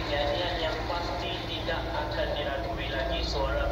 Nyanyian yang pasti tidak akan diragui lagi, suara